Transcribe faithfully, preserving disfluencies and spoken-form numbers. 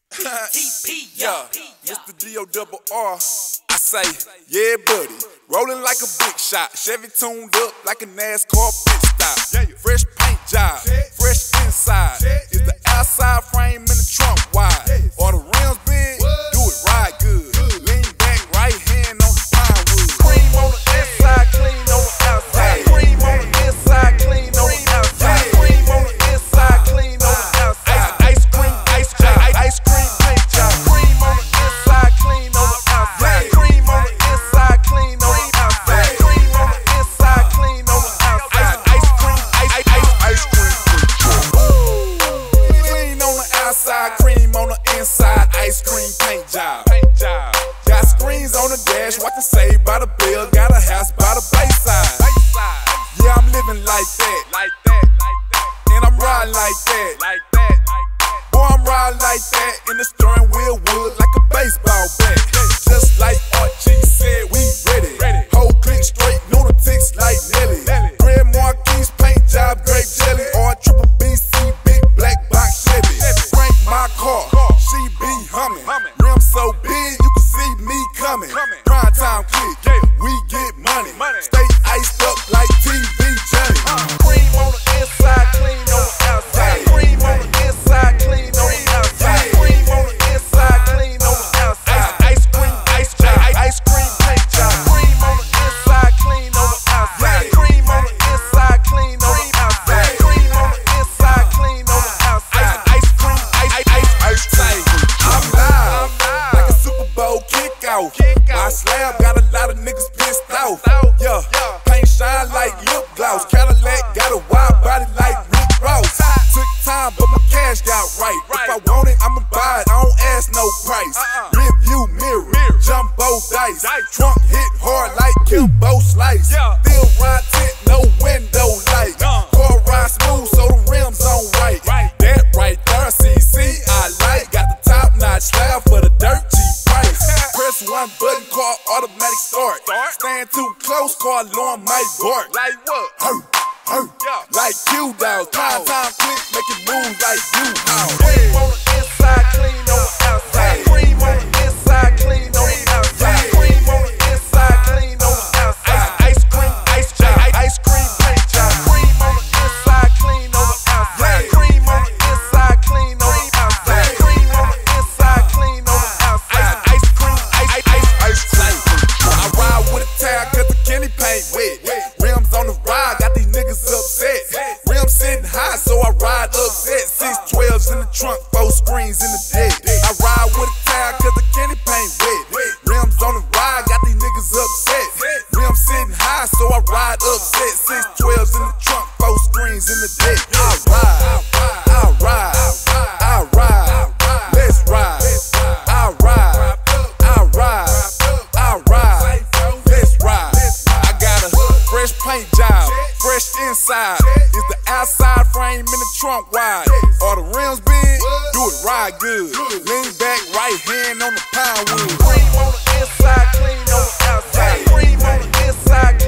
Yeah, Mister D O double R. I say, yeah, buddy. Rolling like a big shot. Chevy tuned up like a NASCAR pit stop. Fresh paint job, fresh inside. Is the outside frame in the trunk wide? Or the rims big? Do it right good. Lean back, right hand on the pine wood. Cream on the inside, clean on the outside. Cream on the inside, clean on the outside. Cream on the inside, clean on the outside. Ice cream, ice cream, ice cream paint job. Cream on the inside, clean on the outside. Cream on the inside, clean on the outside. Cream on the inside, clean on the outside. Ice cream, ice, ice, ice cream paint job. Clean on the outside, cream on the inside. Ice cream paint job. Paint job. Got screens on the dash, watching Saved by the Bell. Got a house by the bayside. Yeah, I'm living like that, like that, like that. And I'm riding like that, like that, like that. Boy, I'm riding like that. In the steering wheel wood like a baseball bat. Just like Archie said, we ready. Whole click straight, lunatics like Nelly. Red Marquis paint job, grape jelly. Or triple B C, big black box Chevy. Crank my car, she be humming. Rim so big, you can see me coming. Prime time click, we get money. Stay iced up like T V Johnny. Cream on the inside, clean on the outside. Cream on the inside, clean on the outside. Cream on the inside, clean on the outside. Ice cream, ice cream, ice cream paint job. Cream on the inside, clean on the outside. Cream on the inside, clean on the outside. Cream on the inside, clean on the outside. Ice cream, ice, ice, ice cream. I'm live, like a Super Bowl kickoff. My slab got a lot of niggas pissed off. Yeah, paint shine like lip gloss. Cadillac got a wide body like Rick Ross. Took time, but my cash got right. If I want it, I'ma buy it. I don't ask no price. Rear view mirror, jumbo dice. Trunk hit hard like Kimbo Slice. Still ride tent, no window light. Car ride smooth, so the rims on right. That right there, C C I like. Got the top notch slab for the dirt cheap price. Press one button, car automatic start. Stand too close, car alarm might bark. Like what? Hurt, hurt. Like Q dogs. Time, time, click, make it move like you. Cream on the inside, clean on the outside. Cream on the inside, clean on the outside. Cream on the inside, clean on the outside. Ice cream, ice cream, ice cream paint job. Cream on the inside, clean on the outside. Cream on the inside, clean on the outside. Cream on the inside, clean on the outside. Ice cream, ice, ice, ice cream. I ride with a tag cause the Kenny paint wet. Rims on the ride, got these niggas upset. Rims sitting high, so I ride upset. Six twelves in the trunk, four screens in the deck. I ride with a tag cause the Kenny paint wet. Rims on the ride, got these niggas upset. Rims sitting high, so I ride upset. Six twelves in the trunk, four screens in the deck. I ride, I ride, I ride. Let's ride. I ride, I ride, I ride. Let's ride. I got a fresh paint job, fresh inside. Is the outside frame in the trunk wide? Are the rims big? Do it right good. Lean back, right hand on the pine wood. Cream on the inside, clean on the outside. Cream on the inside,